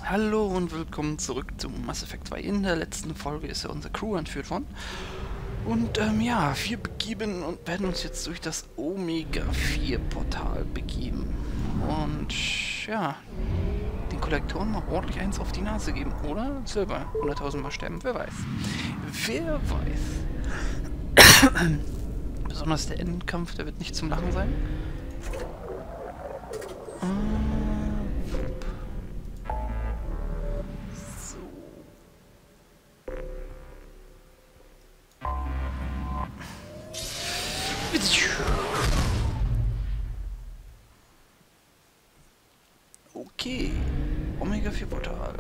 Hallo und willkommen zurück zu Mass Effect 2. In der letzten Folge ist ja unsere Crew entführt worden. Und ja, wir begeben und werden uns jetzt durch das Omega-4-Portal begeben. Und ja, den Kollektoren mal ordentlich eins auf die Nase geben. Oder selber 100.000 Mal sterben, wer weiß. Wer weiß. Besonders der Endkampf, der wird nicht zum Lachen sein. Okay, Omega-4-Portal.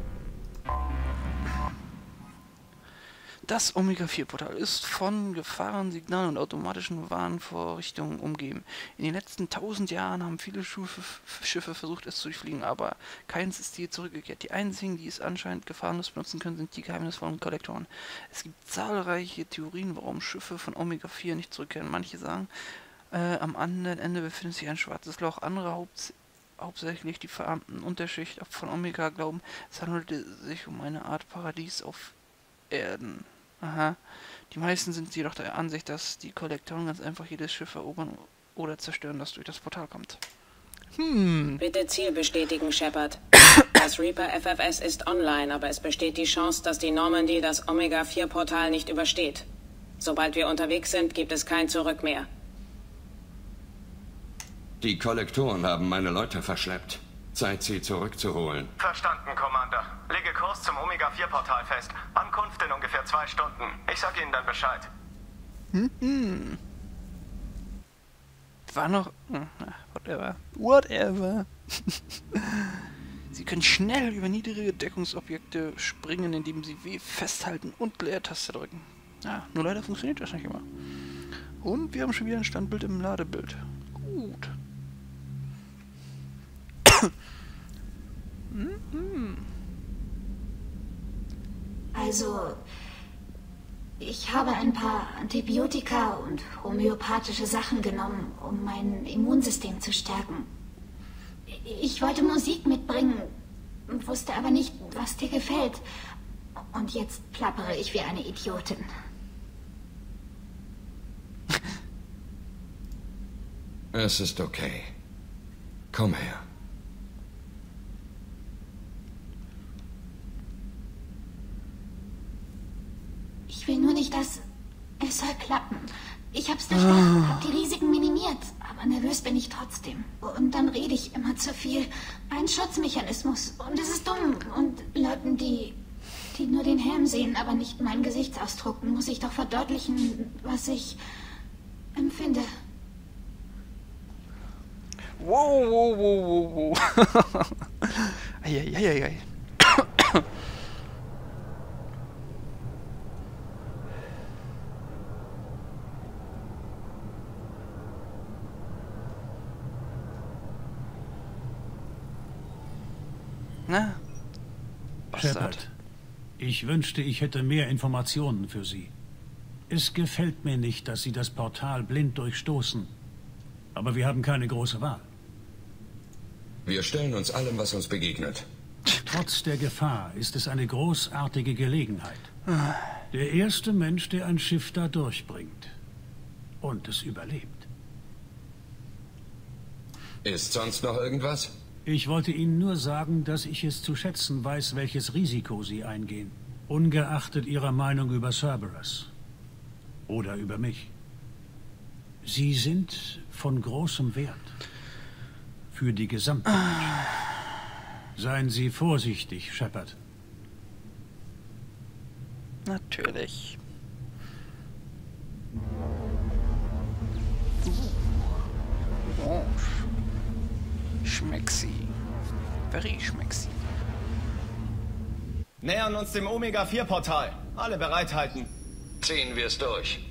Das Omega-4-Portal ist von Gefahrensignalen und automatischen Warnvorrichtungen umgeben. In den letzten 1000 Jahren haben viele Schiffe versucht, es zu durchfliegen, aber keins ist je zurückgekehrt. Die einzigen, die es anscheinend gefahrenlos benutzen können, sind die geheimnisvollen Kollektoren. Es gibt zahlreiche Theorien, warum Schiffe von Omega-4 nicht zurückkehren. Manche sagen, am anderen Ende befindet sich ein schwarzes Loch. Andere hauptsächlich die verarmten Unterschicht von Omega glauben, es handelte sich um eine Art Paradies auf Erden. Aha. Die meisten sind jedoch der Ansicht, dass die Kollektoren ganz einfach jedes Schiff erobern oder zerstören, das durch das Portal kommt. Bitte Ziel bestätigen, Shepard. Das Reaper FFS ist online, aber es besteht die Chance, dass die Normandy das Omega-4-Portal nicht übersteht. Sobald wir unterwegs sind, gibt es kein Zurück mehr. Die Kollektoren haben meine Leute verschleppt. Zeit, sie zurückzuholen. Verstanden, Commander. Lege Kurs zum Omega-4-Portal fest. Ankunft in ungefähr 2 Stunden. Ich sag Ihnen dann Bescheid. War noch... Whatever. Sie können schnell über niedrige Deckungsobjekte springen, indem sie W festhalten und Leertaste drücken. Ja, nur leider funktioniert das nicht immer. Und wir haben schon wieder ein Standbild im Ladebild. Gut. Also, ich habe ein paar Antibiotika und homöopathische Sachen genommen, um mein Immunsystem zu stärken. Ich wollte Musik mitbringen, wusste aber nicht, was dir gefällt. Und jetzt plappere ich wie eine Idiotin. Es ist okay. Komm her. Ich will nur nicht, dass... Es soll klappen. Ich hab's durchdacht, hab die Risiken minimiert, aber nervös bin ich trotzdem. Und dann rede ich immer zu viel. Ein Schutzmechanismus. Und es ist dumm. Und Leuten, die nur den Helm sehen, aber nicht meinen Gesichtsausdruck, muss ich doch verdeutlichen, was ich empfinde. Wow. Eieieiei. Na? Shepard, ich wünschte, ich hätte mehr Informationen für Sie. Es gefällt mir nicht, dass Sie das Portal blind durchstoßen. Aber wir haben keine große Wahl. Wir stellen uns allem, was uns begegnet. Trotz der Gefahr ist es eine großartige Gelegenheit. Der erste Mensch, der ein Schiff da durchbringt. Und es überlebt. Ist sonst noch irgendwas? Ich wollte Ihnen nur sagen, dass ich es zu schätzen weiß, welches Risiko Sie eingehen. Ungeachtet Ihrer Meinung über Cerberus. Oder über mich. Sie sind von großem Wert. Für die gesamte Menschheit. Seien Sie vorsichtig, Shepard. Natürlich. Orange. Schmexi. Very schmexi. Nähern uns dem Omega-4-Portal. Alle bereithalten. Ziehen wir es durch.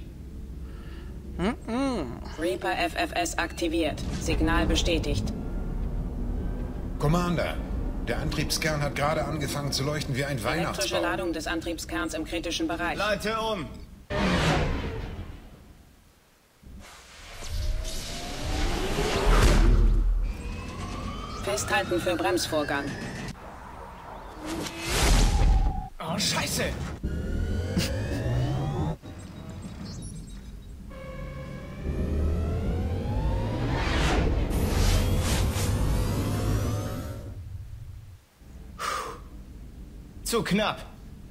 Reaper FFS aktiviert. Signal bestätigt. Commander, der Antriebskern hat gerade angefangen zu leuchten wie ein Elektrische Weihnachtsbaum. Ladung des Antriebskerns im kritischen Bereich. Leite um. Festhalten für Bremsvorgang. Oh, Scheiße! Zu knapp.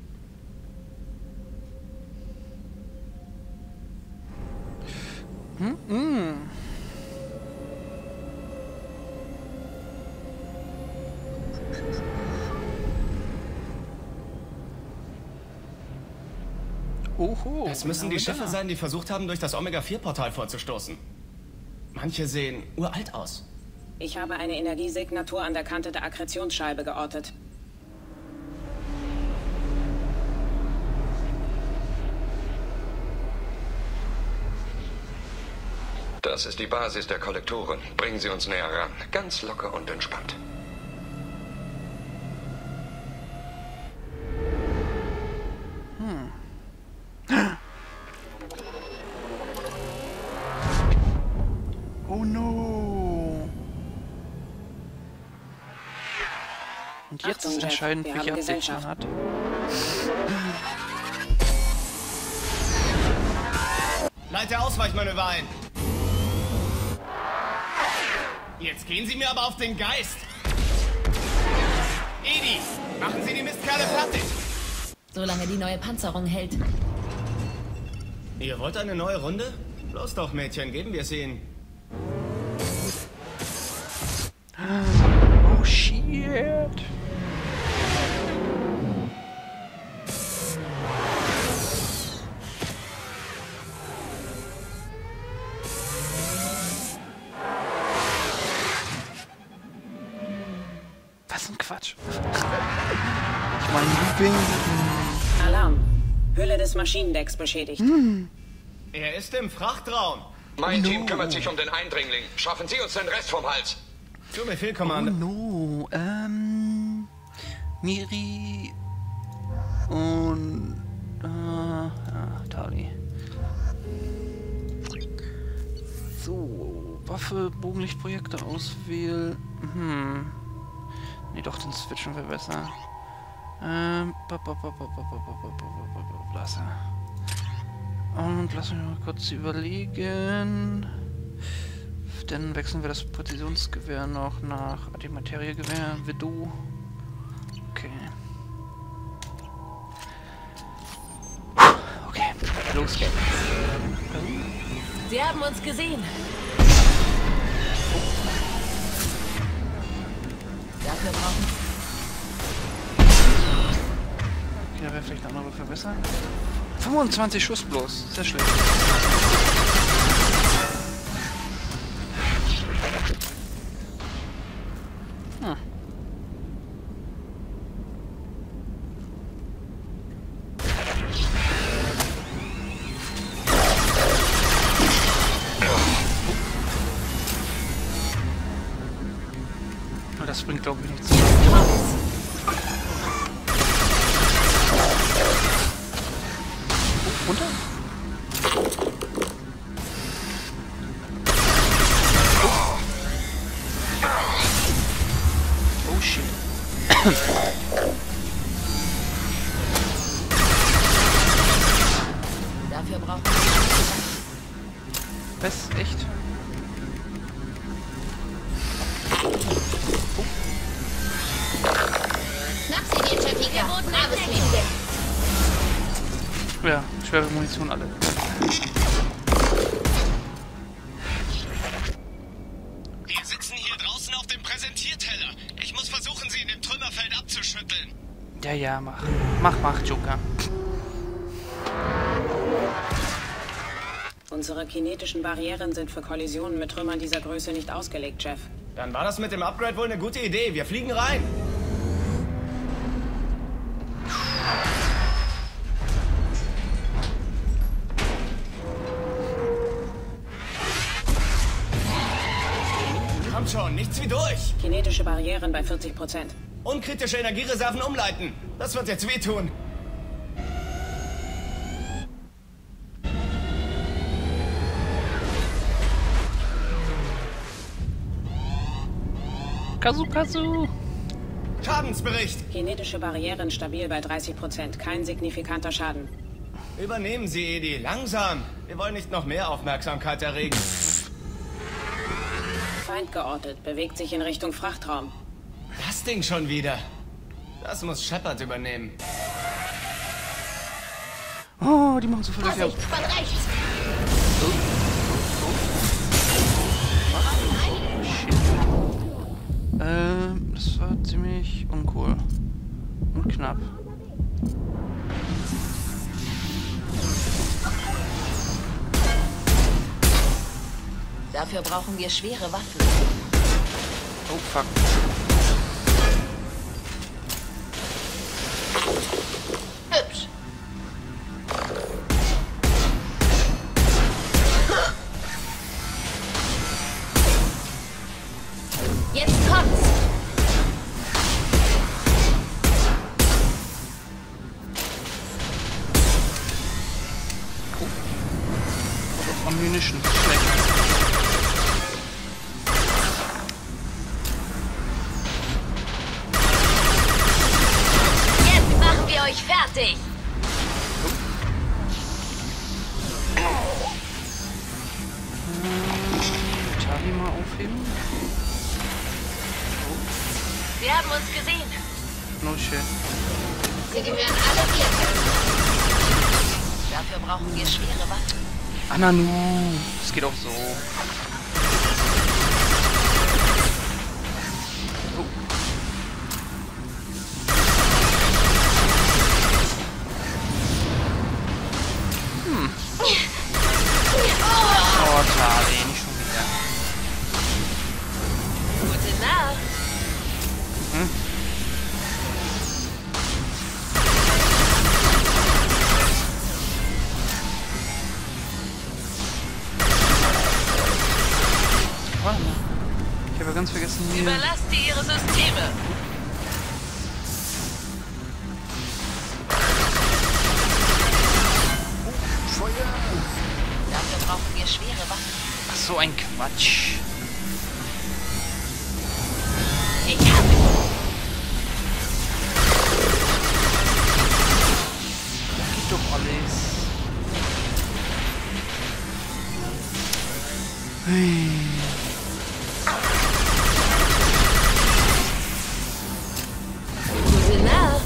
Oho. Es müssen die Schiffe sein, die versucht haben, durch das Omega-4-Portal vorzustoßen. Manche sehen uralt aus. Ich habe eine Energiesignatur an der Kante der Akkretionsscheibe geortet. Das ist die Basis der Kollektoren. Bringen Sie uns näher ran. Ganz locker und entspannt. Oh no. Und jetzt Achtung, ist entscheidend, wir welche haben Absicht man Gesellschaft. hat. Leite Ausweichmanöver ein. Jetzt gehen Sie mir aber auf den Geist. Edie, machen Sie die Mistkerle fertig. Solange die neue Panzerung hält. Ihr wollt eine neue Runde? Los doch, Mädchen, geben wir es ihnen. Oh shit. Was ein Quatsch. Ich meine, Looping. Alarm. Hülle des Maschinendecks beschädigt. Er ist im Frachtraum. Mein Team kümmert sich um den Eindringling. Schaffen Sie uns den Rest vom Hals. Zu Befehl, Oh Kommando. no. Miri und Tali. So, Waffe, Bogenlichtprojekte auswählen. Nee, doch, den switchen wir besser. Lasse. Und lass mich mal kurz überlegen. Dann wechseln wir das Präzisionsgewehr noch nach Antimateriegewehr, Vido. Okay. Okay, los geht's. Sie haben uns gesehen. Dafür brauchen Okay, da wäre vielleicht eine andere Waffe besser. 25 Schuss bloß, sehr schlecht. Das bringt, glaube ich, nichts. Runter? Oh shit. Dafür brauchen Was? Echt? Schnapp sie dir, Jessica. Braves Mädchen. Ja, schwere Munition alle. Wir sitzen hier draußen auf dem Präsentierteller. Ich muss versuchen, sie in dem Trümmerfeld abzuschütteln. Ja, ja, mach. Mach, Joker. Unsere kinetischen Barrieren sind für Kollisionen mit Trümmern dieser Größe nicht ausgelegt, Jeff. Dann war das mit dem Upgrade wohl eine gute Idee. Wir fliegen rein. Kommt schon, nichts wie durch. Kinetische Barrieren bei 40%. Unkritische Energiereserven umleiten. Das wird jetzt wehtun. Kazu. Schadensbericht. Kinetische Barrieren stabil bei 30%. Kein signifikanter Schaden. Übernehmen Sie, Edi. Langsam. Wir wollen nicht noch mehr Aufmerksamkeit erregen. Feind geortet. Bewegt sich in Richtung Frachtraum. Das Ding schon wieder. Das muss Shepard übernehmen. Oh, die machen so viel Lärm. Vorsicht, von rechts! Das war ziemlich uncool. Und knapp. Dafür brauchen wir schwere Waffen. Oh, fuck. Hübsch. Jetzt kommt's! Ammunition. Schlecht. Jetzt machen wir euch fertig! Charlie mal aufheben. Sie haben uns gesehen. No shit. Sie gehören alle mir. Dafür brauchen wir schwere Waffen. Ananu. Das geht auch so. Oh, Charlie, nicht schon wieder. Gute Nacht. Warte mal. Ich habe ja ganz vergessen hier. Überlasst ihr ihre Systeme. Dafür brauchen wir schwere Waffen. Ach, so ein Quatsch. Ich hab Geht doch alles. Hey. Gute Nacht.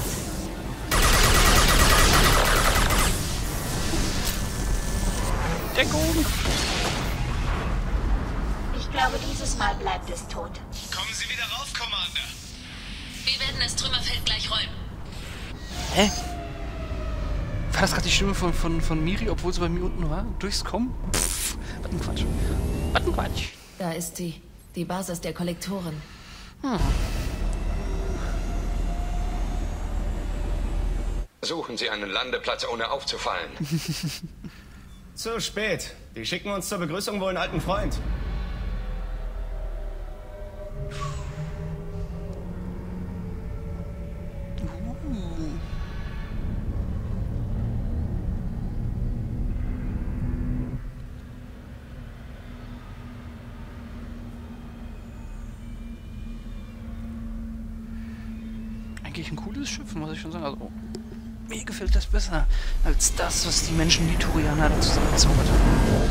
Deckung. Ich glaube, dieses Mal bleibt es tot. Kommen Sie wieder rauf, Commander. Wir werden das Trümmerfeld gleich räumen. Hä? War das gerade die Stimme von Miri, obwohl sie bei mir unten war? Durchs Kommen? Pff, was ein Quatsch. Was ein Quatsch. Da ist sie. Die Basis der Kollektoren. Suchen Sie einen Landeplatz, ohne aufzufallen. Zu spät. Die schicken uns zur Begrüßung wohl einen alten Freund. Eigentlich ein cooles Schiff, muss ich schon sagen. Also, mir gefällt das besser als das, was die Menschen, die Turianer da zusammengezaubert haben.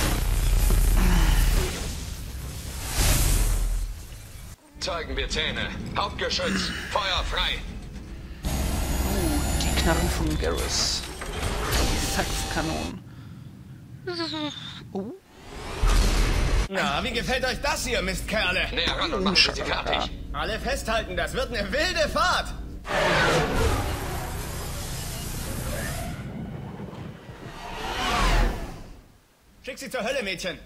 Zeigen wir Zähne. Hauptgeschütz. Feuer frei. Die Knarren von Garrus. Die Saxkanonen. Na, wie gefällt euch das hier, Mistkerle? Näher ran und machen Sie sie fertig. Alle festhalten, das wird eine wilde Fahrt. Schick sie zur Hölle, Mädchen.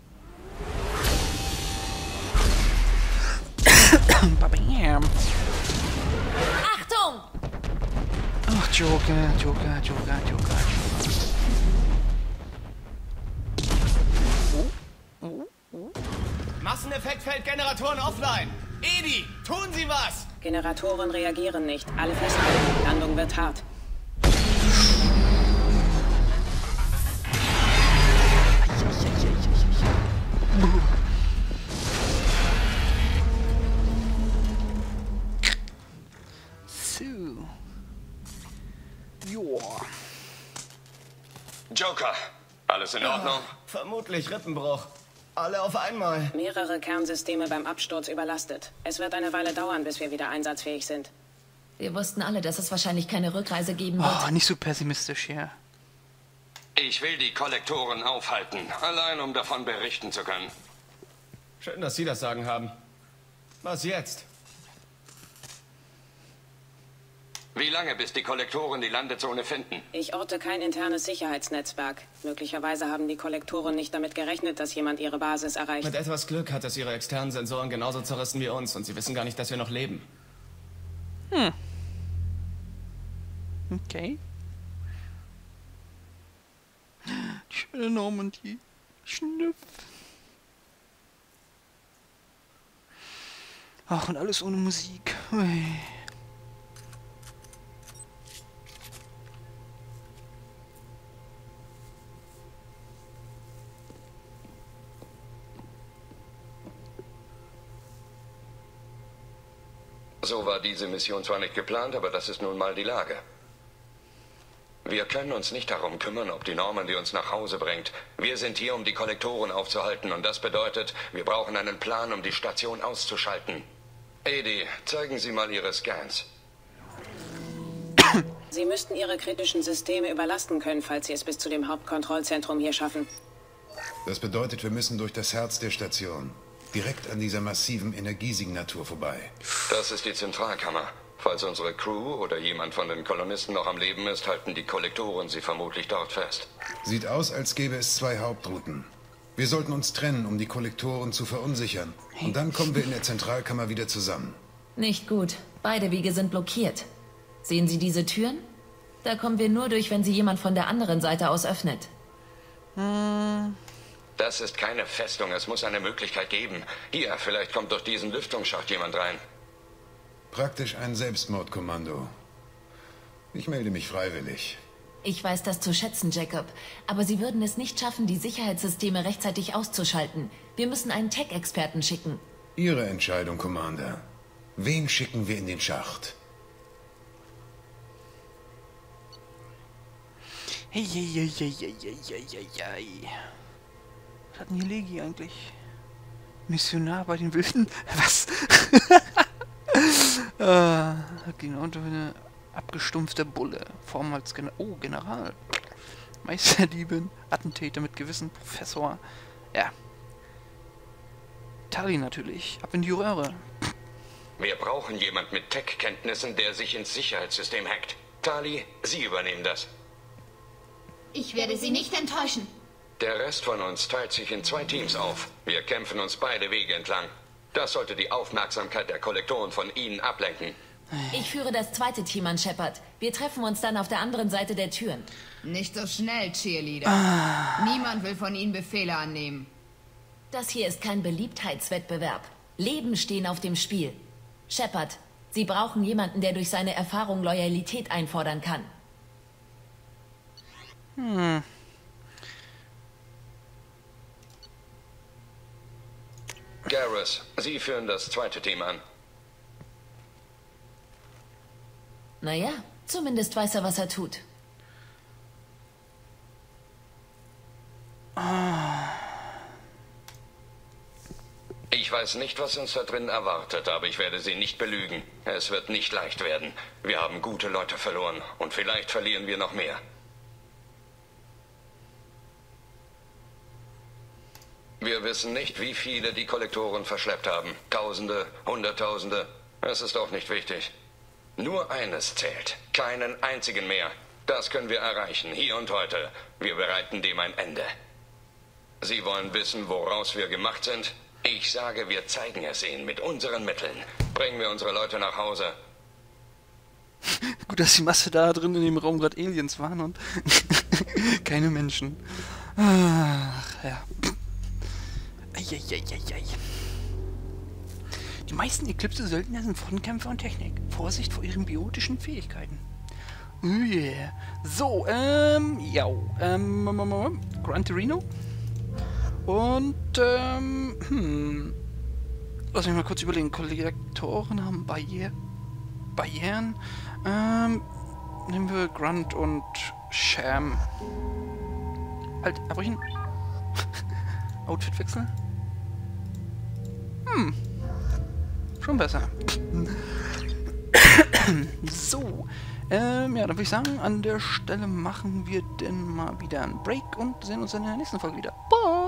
Babam. Achtung! Ach, Joker. Masseneffektfeldgeneratoren offline. Edi, tun Sie was! Generatoren reagieren nicht. Alle festhalten. Landung wird hart. Joa. Joker, alles in Ordnung? Vermutlich Rippenbruch. Alle auf einmal. Mehrere Kernsysteme beim Absturz überlastet. Es wird eine Weile dauern, bis wir wieder einsatzfähig sind. Wir wussten alle, dass es wahrscheinlich keine Rückreise geben wird. Oh, nicht so pessimistisch hier. Ich will die Kollektoren aufhalten, allein um davon berichten zu können. Schön, dass Sie das Sagen haben. Was jetzt? Wie lange, bis die Kollektoren die Landezone finden? Ich orte kein internes Sicherheitsnetzwerk. Möglicherweise haben die Kollektoren nicht damit gerechnet, dass jemand ihre Basis erreicht. Mit etwas Glück hat es Ihre externen Sensoren genauso zerrissen wie uns und Sie wissen gar nicht, dass wir noch leben. Okay. Die schöne Normandie. Schnüff. Ach, und alles ohne Musik. Ui. So war diese Mission zwar nicht geplant, aber das ist nun mal die Lage. Wir können uns nicht darum kümmern, ob die Normandy uns nach Hause bringt. Wir sind hier, um die Kollektoren aufzuhalten, und das bedeutet, wir brauchen einen Plan, um die Station auszuschalten. Edi, zeigen Sie mal Ihre Scans. Sie müssten Ihre kritischen Systeme überlasten können, falls Sie es bis zu dem Hauptkontrollzentrum hier schaffen. Das bedeutet, wir müssen durch das Herz der Station. Direkt an dieser massiven Energiesignatur vorbei. Das ist die Zentralkammer. Falls unsere Crew oder jemand von den Kolonisten noch am Leben ist, halten die Kollektoren sie vermutlich dort fest. Sieht aus, als gäbe es 2 Hauptrouten. Wir sollten uns trennen, um die Kollektoren zu verunsichern. Und dann kommen wir in der Zentralkammer wieder zusammen. Nicht gut. Beide Wege sind blockiert. Sehen Sie diese Türen? Da kommen wir nur durch, wenn sie jemand von der anderen Seite aus öffnet. Das ist keine Festung, es muss eine Möglichkeit geben. Hier, vielleicht kommt durch diesen Lüftungsschacht jemand rein. Praktisch ein Selbstmordkommando. Ich melde mich freiwillig. Ich weiß das zu schätzen, Jacob. Aber Sie würden es nicht schaffen, die Sicherheitssysteme rechtzeitig auszuschalten. Wir müssen einen Tech-Experten schicken. Ihre Entscheidung, Commander. Wen schicken wir in den Schacht? Hey. Was hat denn hier Legi eigentlich? Missionar bei den Wilden? Was? Genau, eine abgestumpfte Bulle. Vormals General. Meisterdiebin. Attentäter mit Gewissen. Professor. Ja. Tali natürlich. Ab in die Röhre. Wir brauchen jemand mit Tech-Kenntnissen, der sich ins Sicherheitssystem hackt. Tali, Sie übernehmen das. Ich werde Sie nicht enttäuschen. Der Rest von uns teilt sich in 2 Teams auf. Wir kämpfen uns beide Wege entlang. Das sollte die Aufmerksamkeit der Kollektoren von Ihnen ablenken. Ich führe das zweite Team an, Shepard. Wir treffen uns dann auf der anderen Seite der Türen. Nicht so schnell, Cheerleader. Niemand will von Ihnen Befehle annehmen. Das hier ist kein Beliebtheitswettbewerb. Leben stehen auf dem Spiel. Shepard, Sie brauchen jemanden, der durch seine Erfahrung Loyalität einfordern kann. Garrus, Sie führen das zweite Team an. Naja, zumindest weiß er, was er tut. Ich weiß nicht, was uns da drin erwartet, aber ich werde Sie nicht belügen. Es wird nicht leicht werden. Wir haben gute Leute verloren und vielleicht verlieren wir noch mehr. Wir wissen nicht, wie viele die Kollektoren verschleppt haben. Tausende, Hunderttausende. Es ist auch nicht wichtig. Nur eines zählt. Keinen einzigen mehr. Das können wir erreichen, hier und heute. Wir bereiten dem ein Ende. Sie wollen wissen, woraus wir gemacht sind? Ich sage, wir zeigen es Ihnen mit unseren Mitteln. Bringen wir unsere Leute nach Hause. Gut, dass die Masse da drin in dem Raum gerade Aliens waren und keine Menschen. Ach, ja. Eieieiei. Die meisten Eclipse-Söldner sind Frontkämpfer und Technik. Vorsicht vor ihren biotischen Fähigkeiten. Oh yeah. So, Gran Torino. Und, lass mich mal kurz überlegen. Kollektoren haben Barrieren. nehmen wir Grunt und Sham. Halt, abbrechen. Outfitwechsel. Schon besser. So. Ja, dann würde ich sagen, an der Stelle machen wir denn mal wieder einen Break und sehen uns dann in der nächsten Folge wieder. Bye!